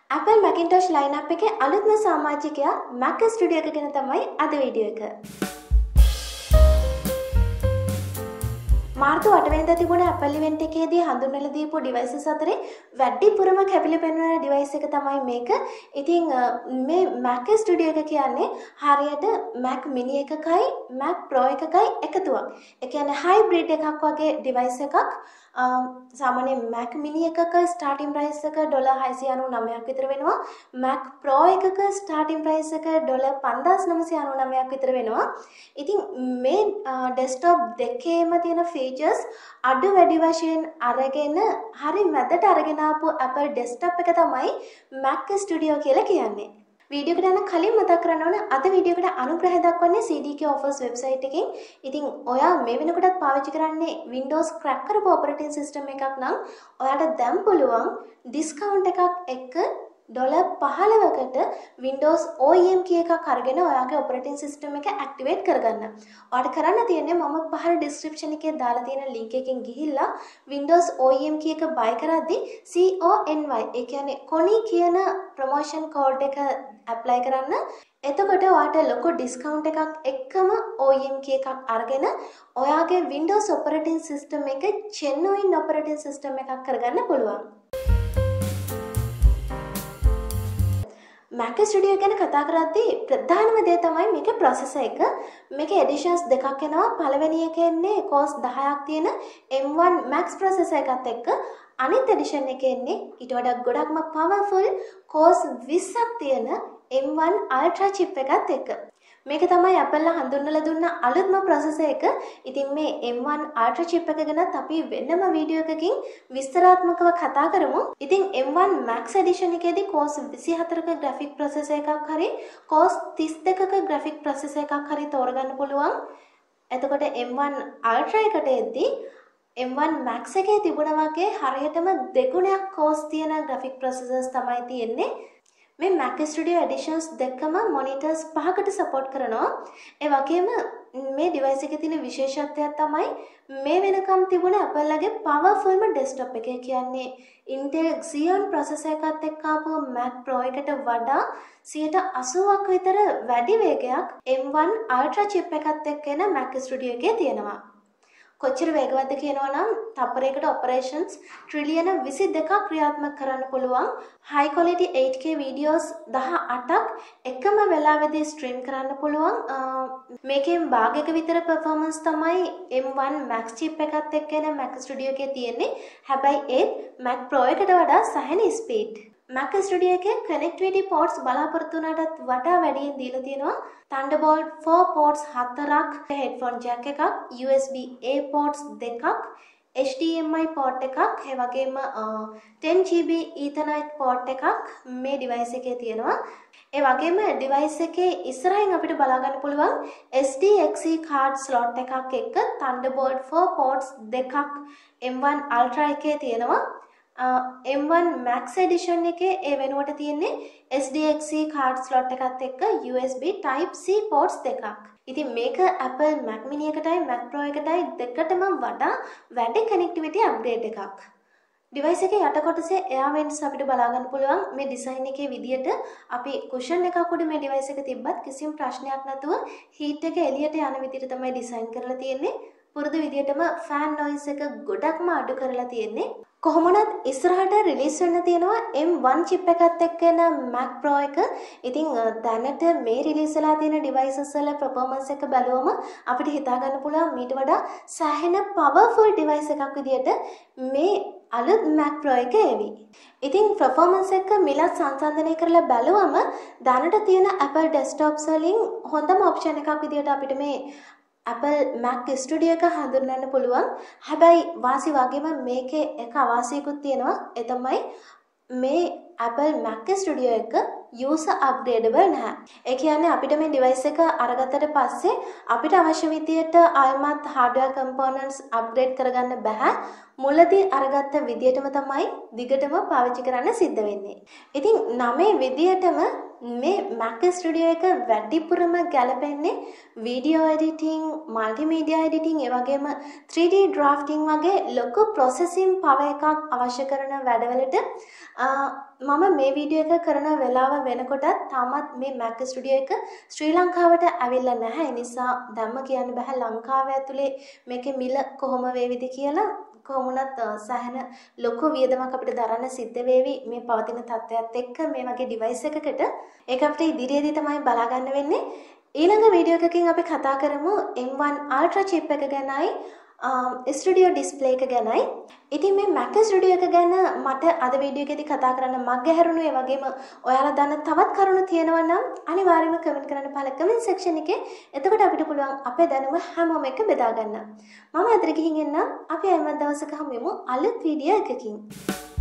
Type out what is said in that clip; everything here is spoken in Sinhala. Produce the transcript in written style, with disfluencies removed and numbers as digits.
Apple Macintosh lineup එකේ අලුත්ම සමාජිකයා Mac Studio එක ගැන තමයි අද වීඩියෝ එක. මාර්තු 8 වෙනිදා තිබුණ Apple event එකේදී හඳුන්වලා දීපු devices අතරේ වැඩිපුරම කැපිලි පෙන්වන device එක තමයි මේක. ඉතින් මේ Mac Studio එක කියන්නේ හරියට Mac mini එකකයි Mac Pro එකකයි එකතුවක්. ඒ කියන්නේ hybrid එකක් වගේ device එකක්. සාමාන්‍ය Mac mini එකක starting price එක $699ක් විතර වෙනවා. Mac Pro එකක starting price එක $5999ක් විතර වෙනවා. ඉතින් මේ desktop දෙකේම තියෙන features අඩු වැඩි වශයෙන් අරගෙන හරි මැදට අරගෙන ආපු Apple desktop එක තමයි Mac Studio කියලා කියන්නේ. වීඩියෝ එකට යන කලින් මතක් කරන්න ඕන අද වීඩියෝ එකට අනුග්‍රහය දක්වන්නේ CDK Offers website එකෙන්. ඉතින් ඔයා මේ වෙනකොටත් පාවිච්චි කරන්නේ Windows crack කරපු operating system එකක් නම් ඔයාට දැන් පුළුවන් discount එකක් එක්ක $15කට Windows OEM key එකක් අරගෙන ඔයාගේ operating system එක activate කරගන්න. ඔයාලට කරන්න තියෙන්නේ මම පහළ description එකේ දාලා තියෙන link එකෙන් ගිහිල්ලා Windows OEM key එක buy කරද්දි CONY ඒ කියන්නේ කොනි කියන promotion code එක apply කරන්න. එතකොට ඔයාට ලොකු discount එකක් එක්කම OEM key එකක් අරගෙන ඔයාගේ Windows operating system එක genuine operating system එකක් කරගන්න පුළුවන්. Mac Studio ගැන කතා කරද්දී ප්‍රධානම දේ තමයි මේකේ processor එක. මේකේ editions දෙකක් එනවා. පළවෙනි එක එන්නේ cores 10ක් තියෙන M1 Max processor එකත් එක්ක. අනිත් edition එකේ එන්නේ ඊට වඩා ගොඩක්ම powerful cores 20ක් තියෙන M1 Ultra chip එකත් එක්ක. මේක තමයි Apple හඳුන්වලා දුන්න අලුත්ම processor එක. ඉතින් මේ M1 Ultra chip එක ගැන අපි වෙනම වීඩියෝ එකකින් විස්තරාත්මකව කතා කරමු. ඉතින් M1 Max edition එකේදී cores 24ක graphic processor එකක් හරි cores 32ක graphic processor එකක් හරි තෝරගන්න පුළුවන්. එතකොට M1 Ultra එකට එද්දී M1 Max එකේ තිබුණා වගේ හරියටම දෙගුණයක් cores තියෙන graphic processors තමයි තියෙන්නේ. මේ Mac Studio editions දෙකම monitors 5කට support කරනවා. ඒ වගේම මේ device එකේ තියෙන විශේෂත්වයක් තමයි මේ වෙනකම් තිබුණ Apple ලගේ powerfulම desktop එක. කියන්නේ Intel Xeon processor එකත් එක්ක ආපු Mac Pro එකට වඩා 80ක් විතර වැඩි වේගයක් M1 Ultra chip එකත් එක්ක එන Mac Studio එකේ තියෙනවා. කොච්චර වේගවත්ද කියනවා නම් තප්පරයකට operations trillion 22ක් ක්‍රියාත්මක කරන්න පුළුවන්. high quality 8K videos 18ක් එකම වෙලාවෙදී stream කරන්න පුළුවන්. මේකෙන් භාගයක විතර performance තමයි M1 Max chip එකත් එක්ක එන Mac Studio එකේ තියෙන්නේ. හැබැයි ඒ Mac Pro එකට වඩා සැහැණ speed. Mac Studio එකේ connectivity ports බලාපොරොත්තු වුණාටත් වඩා වැඩියෙන් දීලා තියෙනවා. Thunderbolt 4 ports 4ක්, headphone jack එකක්, USB A ports 2ක්, HDMI port එකක්, ඒ වගේම 10GB Ethernet port එකක් මේ device එකේ තියෙනවා. ඒ වගේම device එකේ ඉස්සරහින් අපිට බලා ගන්න පුළුවන් SDXC card slot එකක් එක්ක Thunderbolt 4 ports 2ක් M1 Ultra එකේ තියෙනවා. M1 Max edition එකේ ඒ වෙනුවට තියෙන්නේ SDXC card slot එකත් එක්ක USB Type C ports දෙකක්. ඉතින් මේක Apple Mac mini එකටයි Mac Pro එකටයි දෙකටම වඩා වැඩි connectivity upgrade එකක්. device එකේ යට කොටසේ air vents අපිට බලා ගන්න පුළුවන්. මේ design එකේ විදියට අපි cushion එකක් උඩ මේ device එක තිබ්බත් කිසිම ප්‍රශ්නයක් නැතුව heat එක එළියට යන විදියට තමයි design කරලා තියෙන්නේ. පුරුදු විදියටම fan noise එක ගොඩක්ම අඩු කරලා තියෙන්නේ. කොහොමනත් ඉස්සරහට රිලීස් වෙන්න තියෙනවා M1 chip එකත් එක්ක එන Mac Pro එක. ඉතින් දැනට මේ රිලීස් වෙලා තියෙන devices වල performance එක බැලුවම අපිට හිතා ගන්න පුළුවන් මීට වඩා සෑහෙන powerful device එකක් විදියට මේ අලුත් Mac Pro එක එවි. ඉතින් performance එක මිලත් සංසන්දනය කරලා බැලුවම දැනට තියෙන Apple desktops වලින් හොඳම option එකක් විදියට අපිට මේ Apple Mac Studio එක හඳුන්වන්න පුළුවන්. හැබැයි වාසි වගේම මේකේ එක අවාසියකුත් තියෙනවා. ඒ තමයි මේ Apple Mac Studio එක user upgradable නැහැ. ඒ කියන්නේ අපිට මේ device එක අරගත්තට පස්සේ අපිට අවශ්‍ය විදියට ආයමත් hardware components upgrade කරගන්න බෑ. මුලදී අරගත්ත විදියටම තමයි දිගටම පාවිච්චි කරන්න සිද්ධ වෙන්නේ. ඉතින් නමේ විදියටම මේ Mac Studio එක වැඩිපුරම ගැලපෙන්නේ වීඩියෝ එඩිටිං, මල්ටිමීඩියා එඩිටිං, ඒ වගේම 3D drafting වගේ ලොකු processing power එකක් අවශ්‍ය කරන වැඩවලට මම මේ වීඩියෝ එක කරන වෙලාව වෙනකොටත් තාමත් මේ Mac Studio එක ශ්‍රී ලංකාවට ඇවිල්ලා නැහැ. ඒ නිසා දැම්ම කියන්න බෑ ලංකාව ඇතුලේ මේකේ මිල කොහොම වේවිද කියලා. කොහොමුණත් සහන ලොකු වියදමක් අපිට දරන්න සිද්ධ වේවි මේ පවතින තත්ත්වයක් එක්ක මේ වගේ ඩිවයිස් එකකට. ඒක අපිට ඉදිරියේදී තමයි බලා ගන්න වෙන්නේ. ඊළඟ වීඩියෝ එකකින් අපි කතා කරමු M1 Ultra chip එක ගැනයි ස්ටුඩියෝ ඩිස්ප්ලේ එක ගැනයි. ඉතින් මේ Mac Studio එක ගැන මට අද වීඩියෝ එකේදී කතා කරන්න මග හැරුණු ඒ වගේම ඔයාලා දන්න තවත් කරුණු තියෙනවා නම් අනිවාර්යයෙන්ම කමෙන්ට් කරන්න පහළ කමෙන්ට් සෙක්ෂන් එකේ. එතකොට අපිට පුළුවන් අපේ දැනුම හැමෝම එක්ක බෙදා ගන්න. මම අතර ගිහින් එන්නම්. අපි හැම දවසක හමු වෙමු අලුත් වීඩියෝ එකකින්.